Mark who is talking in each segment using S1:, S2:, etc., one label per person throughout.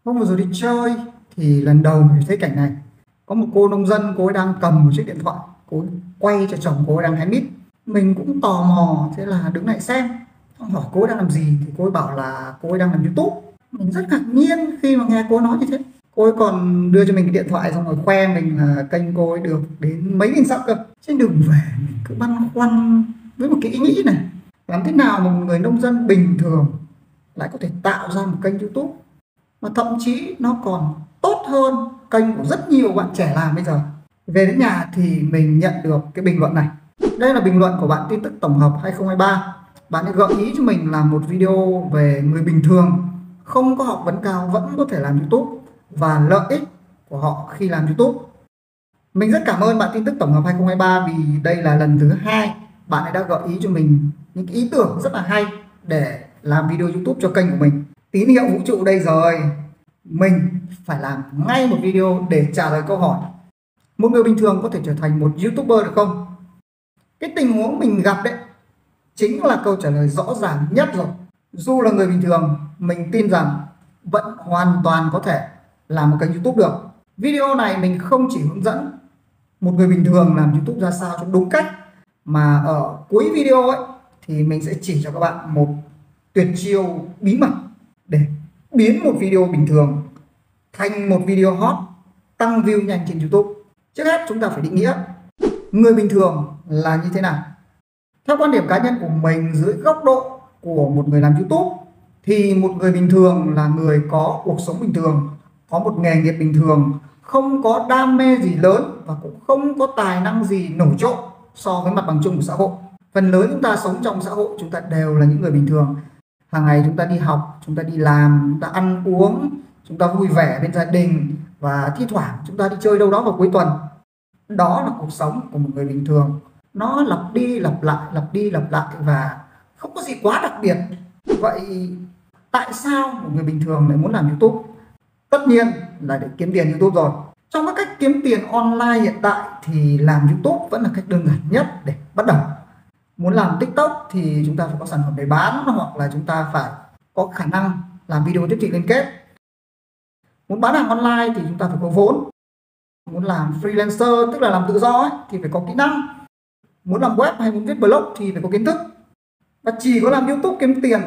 S1: Hôm vừa rồi đi chơi thì lần đầu mình thấy cảnh này. Có một cô nông dân, cô ấy đang cầm một chiếc điện thoại, cô ấy quay cho chồng cô ấy đang hái mít. Mình cũng tò mò, thế là đứng lại xem. Xong hỏi cô ấy đang làm gì thì cô ấy bảo là cô ấy đang làm YouTube. Mình rất ngạc nhiên khi mà nghe cô ấy nói như thế. Cô ấy còn đưa cho mình cái điện thoại xong rồi khoe mình là kênh cô ấy được đến mấy nghìn sub cơ. Trên đường về mình cứ băn khoăn với một cái ý nghĩ này: làm thế nào mà một người nông dân bình thường lại có thể tạo ra một kênh YouTube mà thậm chí nó còn tốt hơn kênh của rất nhiều bạn trẻ làm bây giờ. Về đến nhà thì mình nhận được cái bình luận này. Đây là bình luận của bạn tin tức tổng hợp 2023. Bạn ấy gợi ý cho mình làm một video về người bình thường không có học vấn cao vẫn có thể làm YouTube và lợi ích của họ khi làm YouTube. Mình rất cảm ơn bạn tin tức tổng hợp 2023 vì đây là lần thứ hai bạn ấy đã gợi ý cho mình những cái ý tưởng rất là hay để làm video YouTube cho kênh của mình. Tín hiệu vũ trụ đây rồi, mình phải làm ngay một video để trả lời câu hỏi: một người bình thường có thể trở thành một YouTuber được không? Cái tình huống mình gặp đấy chính là câu trả lời rõ ràng nhất rồi. Dù là người bình thường, mình tin rằng vẫn hoàn toàn có thể làm một kênh YouTube được. Video này mình không chỉ hướng dẫn một người bình thường làm YouTube ra sao cho đúng cách, mà ở cuối video ấy thì mình sẽ chỉ cho các bạn một tuyệt chiêu bí mật để biến một video bình thường thành một video hot, tăng view nhanh trên YouTube. Trước hết chúng ta phải định nghĩa người bình thường là như thế nào. Theo quan điểm cá nhân của mình, dưới góc độ của một người làm YouTube thì một người bình thường là người có cuộc sống bình thường, có một nghề nghiệp bình thường, không có đam mê gì lớn và cũng không có tài năng gì nổi trội so với mặt bằng chung của xã hội. Phần lớn chúng ta sống trong xã hội, chúng ta đều là những người bình thường. Hàng ngày chúng ta đi học, chúng ta đi làm, chúng ta ăn uống, chúng ta vui vẻ bên gia đình và thi thoảng chúng ta đi chơi đâu đó vào cuối tuần. Đó là cuộc sống của một người bình thường. Nó lặp đi lặp lại, lặp đi lặp lại và không có gì quá đặc biệt. Vậy tại sao một người bình thường lại muốn làm YouTube? Tất nhiên là để kiếm tiền YouTube rồi. Trong các cách kiếm tiền online hiện tại thì làm YouTube vẫn là cách đơn giản nhất để bắt đầu. Muốn làm TikTok thì chúng ta phải có sản phẩm để bán, hoặc là chúng ta phải có khả năng làm video tiếp thị liên kết. Muốn bán hàng online thì chúng ta phải có vốn. Muốn làm freelancer, tức là làm tự do ấy, thì phải có kỹ năng. Muốn làm web hay muốn viết blog thì phải có kiến thức. Và chỉ có làm YouTube kiếm tiền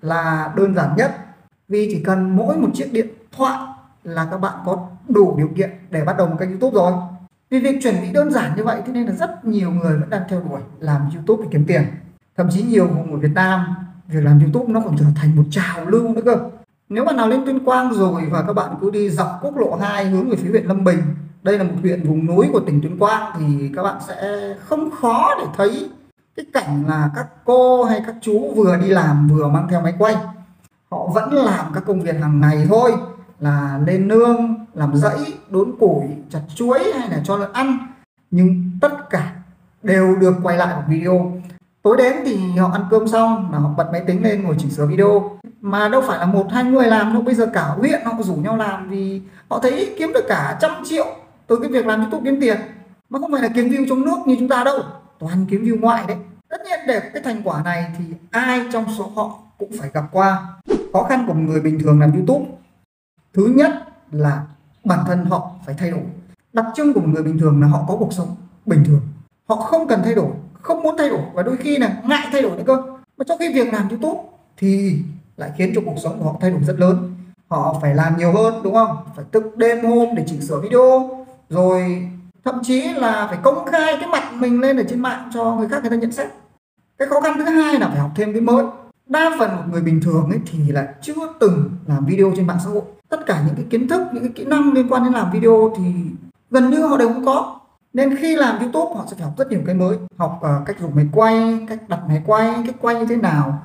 S1: là đơn giản nhất, vì chỉ cần mỗi một chiếc điện thoại là các bạn có đủ điều kiện để bắt đầu một kênh YouTube rồi. Vì việc chuẩn bị đơn giản như vậy thế nên là rất nhiều người vẫn đang theo đuổi làm YouTube để kiếm tiền. Thậm chí nhiều vùng ở Việt Nam, việc làm YouTube nó còn trở thành một trào lưu nữa cơ. Nếu bạn nào lên Tuyên Quang rồi và các bạn cứ đi dọc quốc lộ 2 hướng về phía huyện Lâm Bình, đây là một huyện vùng núi của tỉnh Tuyên Quang, thì các bạn sẽ không khó để thấy cái cảnh là các cô hay các chú vừa đi làm vừa mang theo máy quay. Họ vẫn làm các công việc hàng ngày thôi, là lên nương, làm rẫy, đốn củi, chặt chuối hay là cho lợn ăn, nhưng tất cả đều được quay lại một video. Tối đến thì họ ăn cơm xong là họ bật máy tính lên ngồi chỉnh sửa video, mà đâu phải là một hai người làm đâu. Bây giờ cả huyện họ rủ nhau làm vì họ thấy kiếm được cả 100 triệu từ cái việc làm YouTube kiếm tiền, mà không phải là kiếm view trong nước như chúng ta đâu, toàn kiếm view ngoại đấy. Tất nhiên để cái thành quả này thì ai trong số họ cũng phải gặp qua. Khó khăn của một người bình thường làm YouTube, thứ nhất là bản thân họ phải thay đổi. Đặc trưng của một người bình thường là họ có cuộc sống bình thường, họ không cần thay đổi, không muốn thay đổi và đôi khi là ngại thay đổi nữa cơ. Mà trong khi việc làm YouTube thì lại khiến cho cuộc sống của họ thay đổi rất lớn. Họ phải làm nhiều hơn, đúng không? Phải thức đêm hôm để chỉnh sửa video, rồi thậm chí là phải công khai cái mặt mình lên ở trên mạng cho người khác người ta nhận xét. Cái khó khăn thứ hai là phải học thêm cái mới. Đa phần một người bình thường ấy thì là chưa từng làm video trên mạng xã hội. Tất cả những cái kiến thức, những cái kỹ năng liên quan đến làm video thì gần như họ đều không có. Nên khi làm YouTube họ sẽ phải học rất nhiều cái mới. Học cách dùng máy quay, cách đặt máy quay, cách quay như thế nào,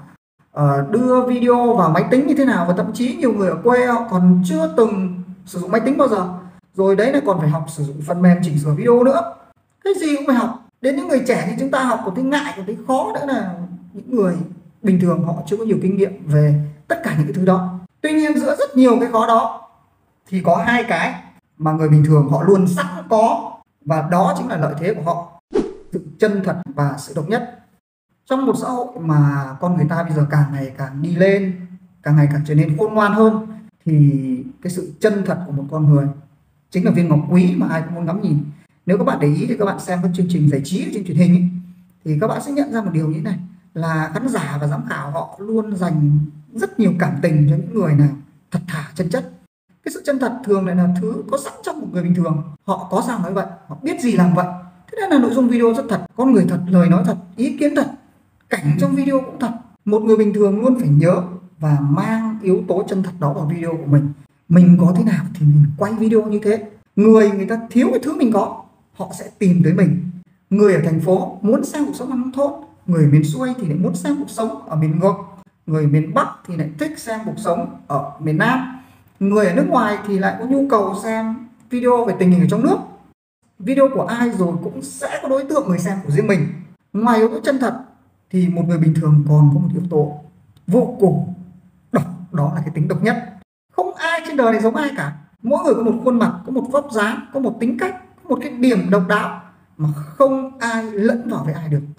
S1: đưa video vào máy tính như thế nào. Và thậm chí nhiều người ở quê họ còn chưa từng sử dụng máy tính bao giờ. Rồi đấy là còn phải học sử dụng phần mềm chỉnh sửa video nữa. Cái gì cũng phải học. Đến những người trẻ như chúng ta học còn thấy ngại, còn thấy khó nữa là những người bình thường họ chưa có nhiều kinh nghiệm về tất cả những cái thứ đó. Tuy nhiên giữa rất nhiều cái khó đó thì có hai cái mà người bình thường họ luôn sẵn có, và đó chính là lợi thế của họ: sự chân thật và sự độc nhất. Trong một xã hội mà con người ta bây giờ càng ngày càng đi lên, càng ngày càng trở nên khôn ngoan hơn, thì cái sự chân thật của một con người chính là viên ngọc quý mà ai cũng muốn ngắm nhìn. Nếu các bạn để ý thì các bạn xem các chương trình giải trí trên truyền hình ấy, thì các bạn sẽ nhận ra một điều như thế này, là khán giả và giám khảo họ luôn dành rất nhiều cảm tình cho những người nào thật thà chân chất. Cái sự chân thật thường lại là thứ có sẵn trong một người bình thường, họ có sao nói vậy, họ biết gì làm vậy. Thế nên là nội dung video rất thật, con người thật, lời nói thật, ý kiến thật, cảnh trong video cũng thật. Một người bình thường luôn phải nhớ và mang yếu tố chân thật đó vào video của mình. Mình có thế nào thì mình quay video như thế. Người ta thiếu cái thứ mình có, họ sẽ tìm tới mình. Người ở thành phố muốn xem cuộc sống ở nông thôn, người miền xuôi thì lại muốn xem cuộc sống ở miền ngược, người miền Bắc thì lại thích xem cuộc sống ở miền Nam, người ở nước ngoài thì lại có nhu cầu xem video về tình hình ở trong nước. Video của ai rồi cũng sẽ có đối tượng người xem của riêng mình. Ngoài yếu tố chân thật thì một người bình thường còn có một yếu tố vô cùng độc, đó là cái tính độc nhất. Không ai trên đời này giống ai cả. Mỗi người có một khuôn mặt, có một vóc dáng, có một tính cách, có một cái điểm độc đáo mà không ai lẫn vào với ai được.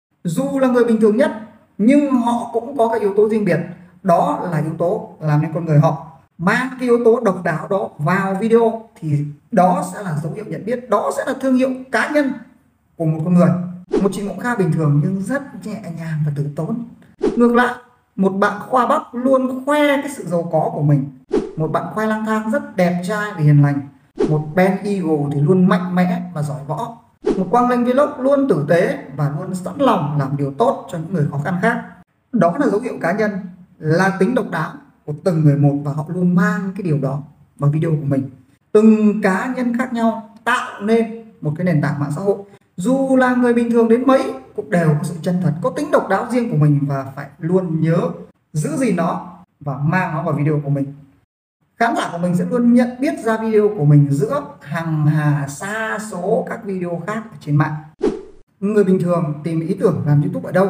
S1: Dù là người bình thường nhất nhưng họ cũng có cái yếu tố riêng biệt, đó là yếu tố làm nên con người họ. Mang cái yếu tố độc đáo đó vào video thì đó sẽ là dấu hiệu nhận biết, đó sẽ là thương hiệu cá nhân của một con người. Một chị Mộng Kha bình thường nhưng rất nhẹ nhàng và tử tốn. Ngược lại, một bạn Khoa Bắc luôn khoe cái sự giàu có của mình. Một bạn Khoai Lang Thang rất đẹp trai và hiền lành. Một Ben Eagle thì luôn mạnh mẽ và giỏi võ. Một Quang Linh Vlog luôn tử tế và luôn sẵn lòng làm điều tốt cho những người khó khăn khác. Đó là dấu hiệu cá nhân, là tính độc đáo của từng người một và họ luôn mang cái điều đó vào video của mình. Từng cá nhân khác nhau tạo nên một cái nền tảng mạng xã hội. Dù là người bình thường đến mấy cũng đều có sự chân thật, có tính độc đáo riêng của mình và phải luôn nhớ giữ gìn nó và mang nó vào video của mình. Khán giả của mình sẽ luôn nhận biết ra video của mình giữa hàng hà sa số các video khác ở trên mạng. Người bình thường tìm ý tưởng làm YouTube ở đâu?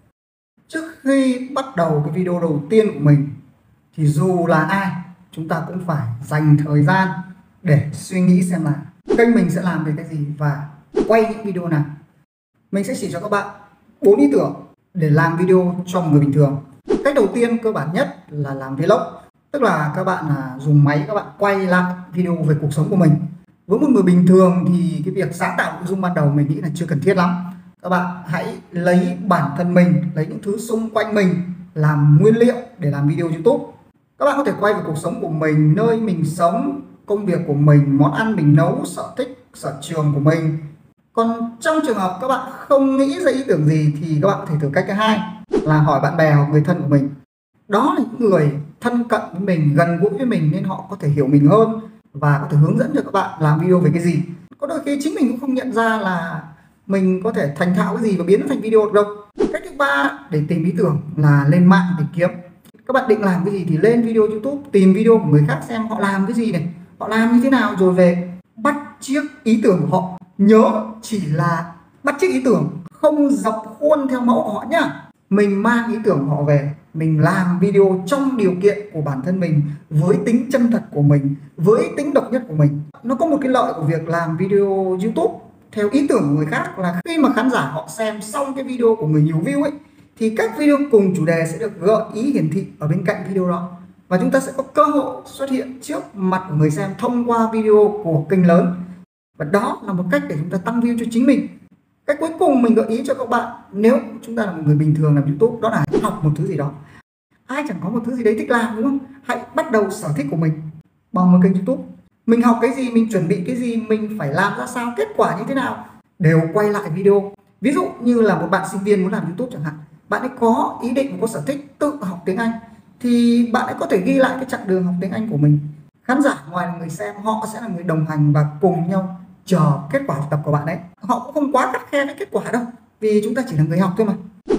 S1: Trước khi bắt đầu cái video đầu tiên của mình thì dù là ai, chúng ta cũng phải dành thời gian để suy nghĩ xem là kênh mình sẽ làm về cái gì và quay những video nào. Mình sẽ chỉ cho các bạn 4 ý tưởng để làm video cho một người bình thường. Cách đầu tiên cơ bản nhất là làm vlog, tức là các bạn dùng máy các bạn quay lại video về cuộc sống của mình. Với một người bình thường thì cái việc sáng tạo nội dung ban đầu mình nghĩ là chưa cần thiết lắm. Các bạn hãy lấy bản thân mình, lấy những thứ xung quanh mình làm nguyên liệu để làm video YouTube. Các bạn có thể quay về cuộc sống của mình, nơi mình sống, công việc của mình, món ăn mình nấu, sở thích, sở trường của mình. Còn trong trường hợp các bạn không nghĩ ra ý tưởng gì thì các bạn có thể thử cách thứ hai là hỏi bạn bè hoặc người thân của mình. Đó là những người thân cận với mình, gần gũi với mình nên họ có thể hiểu mình hơn và có thể hướng dẫn cho các bạn làm video về cái gì. Có đôi khi chính mình cũng không nhận ra là mình có thể thành thạo cái gì và biến nó thành video được đâu. Cách thứ ba để tìm ý tưởng là lên mạng tìm kiếm. Các bạn định làm cái gì thì lên video YouTube, tìm video của người khác xem họ làm cái gì này, họ làm như thế nào rồi về bắt chước ý tưởng của họ. Nhớ chỉ là bắt chước ý tưởng, không dập khuôn theo mẫu của họ nhá. Mình mang ý tưởng của họ về, mình làm video trong điều kiện của bản thân mình, với tính chân thật của mình, với tính độc nhất của mình. Nó có một cái lợi của việc làm video YouTube theo ý tưởng của người khác là khi mà khán giả họ xem xong cái video của người nhiều view ấy thì các video cùng chủ đề sẽ được gợi ý hiển thị ở bên cạnh video đó và chúng ta sẽ có cơ hội xuất hiện trước mặt của người xem thông qua video của kênh lớn. Và đó là một cách để chúng ta tăng view cho chính mình. Cách cuối cùng mình gợi ý cho các bạn nếu chúng ta là một người bình thường làm YouTube, đó là học một thứ gì đó. Ai chẳng có một thứ gì đấy thích làm đúng không? Hãy bắt đầu sở thích của mình bằng một kênh YouTube. Mình học cái gì, mình chuẩn bị cái gì, mình phải làm ra sao, kết quả như thế nào đều quay lại video. Ví dụ như là một bạn sinh viên muốn làm YouTube chẳng hạn, bạn ấy có ý định, có sở thích tự học tiếng Anh thì bạn ấy có thể ghi lại cái chặng đường học tiếng Anh của mình. Khán giả ngoài là người xem, họ sẽ là người đồng hành và cùng nhau chờ kết quả học tập của bạn ấy. Họ cũng không quá khắt khe với kết quả đâu, vì chúng ta chỉ là người học thôi mà.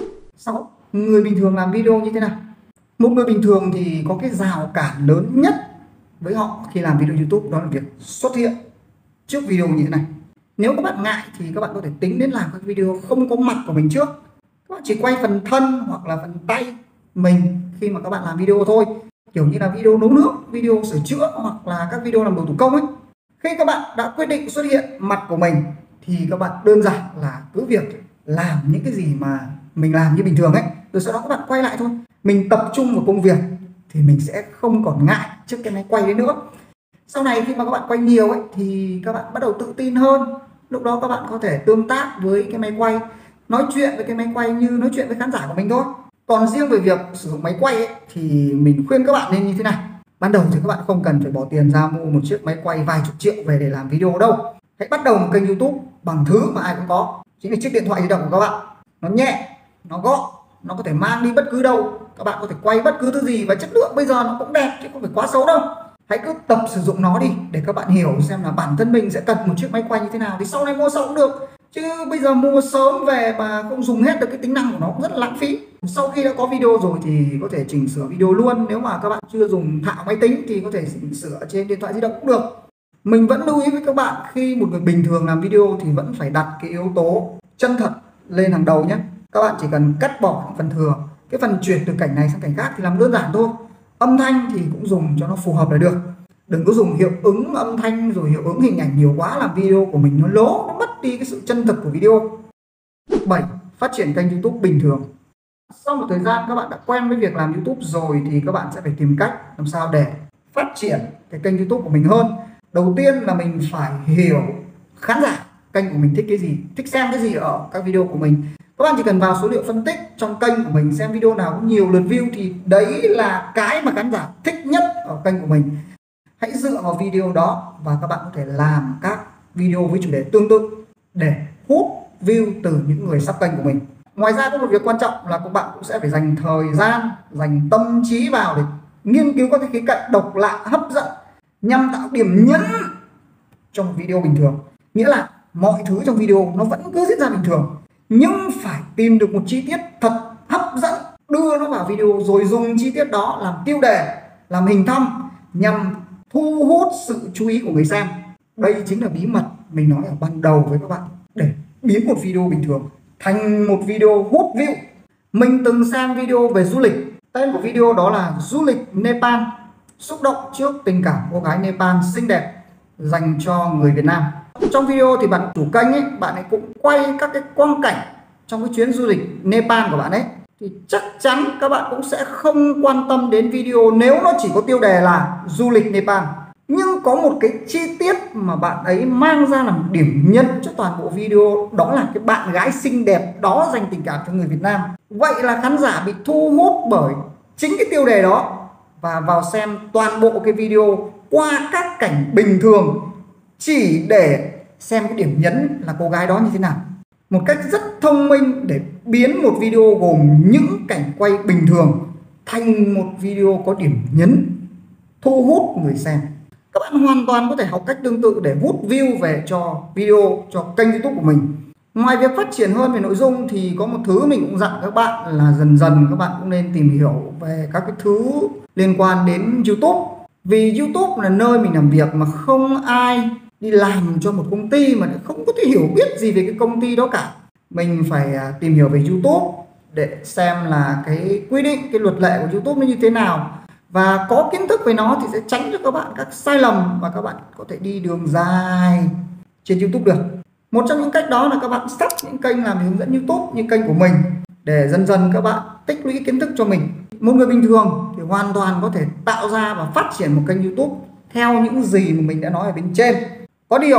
S1: 6. Người bình thường làm video như thế nào? Một người bình thường thì có cái rào cản lớn nhất với họ khi làm video YouTube, đó là việc xuất hiện trước video như thế này. Nếu các bạn ngại thì các bạn có thể tính đến làm các video không có mặt của mình trước. Các bạn chỉ quay phần thân hoặc là phần tay mình khi mà các bạn làm video thôi, kiểu như là video nấu nước, video sửa chữa hoặc là các video làm đồ thủ công ấy. Khi các bạn đã quyết định xuất hiện mặt của mình thì các bạn đơn giản là cứ việc làm những cái gì mà mình làm như bình thường ấy, rồi sau đó các bạn quay lại thôi. Mình tập trung vào công việc thì mình sẽ không còn ngại trước cái máy quay đấy nữa. Sau này khi mà các bạn quay nhiều ấy thì các bạn bắt đầu tự tin hơn. Lúc đó các bạn có thể tương tác với cái máy quay, nói chuyện với cái máy quay như nói chuyện với khán giả của mình thôi. Còn riêng về việc sử dụng máy quay ấy, thì mình khuyên các bạn nên như thế này. Ban đầu thì các bạn không cần phải bỏ tiền ra mua một chiếc máy quay vài chục triệu về để làm video đâu. Hãy bắt đầu một kênh YouTube bằng thứ mà ai cũng có, chính là chiếc điện thoại di động của các bạn. Nó nhẹ, nó gọn, nó có thể mang đi bất cứ đâu. Các bạn có thể quay bất cứ thứ gì và chất lượng bây giờ nó cũng đẹp chứ không phải quá xấu đâu. Hãy cứ tập sử dụng nó đi để các bạn hiểu xem là bản thân mình sẽ cần một chiếc máy quay như thế nào, thì sau này mua sau cũng được. Chứ bây giờ mua sớm về mà không dùng hết được cái tính năng của nó cũng rất là lãng phí. Sau khi đã có video rồi thì có thể chỉnh sửa video luôn. Nếu mà các bạn chưa dùng thạo máy tính thì có thể chỉnh sửa trên điện thoại di động cũng được. Mình vẫn lưu ý với các bạn, khi một người bình thường làm video thì vẫn phải đặt cái yếu tố chân thật lên hàng đầu nhé. Các bạn chỉ cần cắt bỏ những phần thừa, cái phần chuyển từ cảnh này sang cảnh khác thì làm đơn giản thôi. Âm thanh thì cũng dùng cho nó phù hợp là được. Đừng có dùng hiệu ứng âm thanh rồi hiệu ứng hình ảnh nhiều quá, làm video của mình nó lố, nó mất đi cái sự chân thực của video. 7. Phát triển kênh YouTube bình thường. Sau một thời gian các bạn đã quen với việc làm YouTube rồi thì các bạn sẽ phải tìm cách làm sao để phát triển cái kênh YouTube của mình hơn. Đầu tiên là mình phải hiểu khán giả kênh của mình thích cái gì, thích xem cái gì ở các video của mình. Các bạn chỉ cần vào số liệu phân tích trong kênh của mình, xem video nào có nhiều lượt view thì đấy là cái mà khán giả thích nhất ở kênh của mình. Hãy dựa vào video đó và các bạn có thể làm các video với chủ đề tương tự để hút view từ những người sub kênh của mình. Ngoài ra có một việc quan trọng là các bạn cũng sẽ phải dành thời gian, dành tâm trí vào để nghiên cứu các cái khía cạnh độc lạ, hấp dẫn nhằm tạo điểm nhấn trong video bình thường. Nghĩa là mọi thứ trong video nó vẫn cứ diễn ra bình thường, nhưng phải tìm được một chi tiết thật hấp dẫn, đưa nó vào video rồi dùng chi tiết đó làm tiêu đề, làm hình thăm nhằm thu hút sự chú ý của người xem. Đây chính là bí mật mình nói ở ban đầu với các bạn để biến một video bình thường thành một video hút view. Mình từng xem video về du lịch, tên của video đó là Du lịch Nepal, xúc động trước tình cảm cô gái Nepal xinh đẹp dành cho người Việt Nam. Trong video thì bạn chủ kênh ấy, bạn ấy cũng quay các cái quang cảnh trong cái chuyến du lịch Nepal của bạn ấy, thì chắc chắn các bạn cũng sẽ không quan tâm đến video nếu nó chỉ có tiêu đề là du lịch Nepal. Nhưng có một cái chi tiết mà bạn ấy mang ra làm điểm nhấn cho toàn bộ video, đó là cái bạn gái xinh đẹp đó dành tình cảm cho người Việt Nam. Vậy là khán giả bị thu hút bởi chính cái tiêu đề đó và vào xem toàn bộ cái video qua các cảnh bình thường chỉ để xem cái điểm nhấn là cô gái đó như thế nào. Một cách rất thông minh để biến một video gồm những cảnh quay bình thường thành một video có điểm nhấn thu hút người xem. Các bạn hoàn toàn có thể học cách tương tự để hút view về cho video, cho kênh YouTube của mình. Ngoài việc phát triển hơn về nội dung thì có một thứ mình cũng dặn các bạn là dần dần các bạn cũng nên tìm hiểu về các cái thứ liên quan đến YouTube. Vì YouTube là nơi mình làm việc mà không ai đi làm cho một công ty mà không có thể hiểu biết gì về cái công ty đó cả. Mình phải tìm hiểu về YouTube để xem là cái quy định, cái luật lệ của YouTube nó như thế nào, và có kiến thức về nó thì sẽ tránh cho các bạn các sai lầm và các bạn có thể đi đường dài trên YouTube được. Một trong những cách đó là các bạn sub những kênh làm hướng dẫn YouTube như kênh của mình để dần dần các bạn tích lũy kiến thức cho mình. Một người bình thường thì hoàn toàn có thể tạo ra và phát triển một kênh YouTube theo những gì mà mình đã nói ở bên trên. Có điều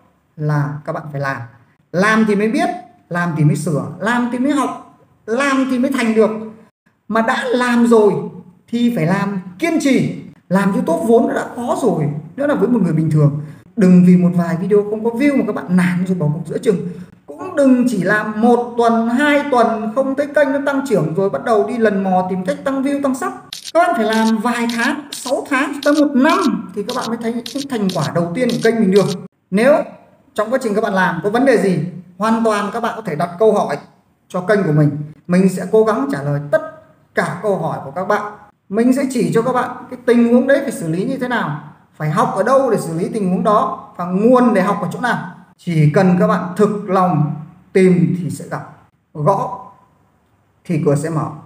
S1: là các bạn phải làm thì mới biết, làm thì mới sửa, làm thì mới học, làm thì mới thành được. Mà đã làm rồi thì phải làm kiên trì. Làm YouTube vốn đã khó rồi, nữa là với một người bình thường. Đừng vì một vài video không có view mà các bạn nản rồi bỏ cuộc giữa chừng. Cũng đừng chỉ làm 1 tuần, 2 tuần không thấy kênh nó tăng trưởng rồi bắt đầu đi lần mò tìm cách tăng view, tăng sub. Các bạn phải làm vài tháng, 6 tháng, tới 1 năm thì các bạn mới thấy những thành quả đầu tiên của kênh mình được. Nếu trong quá trình các bạn làm có vấn đề gì, hoàn toàn các bạn có thể đặt câu hỏi cho kênh của mình. Mình sẽ cố gắng trả lời tất cả câu hỏi của các bạn. Mình sẽ chỉ cho các bạn cái tình huống đấy phải xử lý như thế nào, phải học ở đâu để xử lý tình huống đó, và nguồn để học ở chỗ nào. Chỉ cần các bạn thực lòng tìm thì sẽ gặp, gõ thì cửa sẽ mở.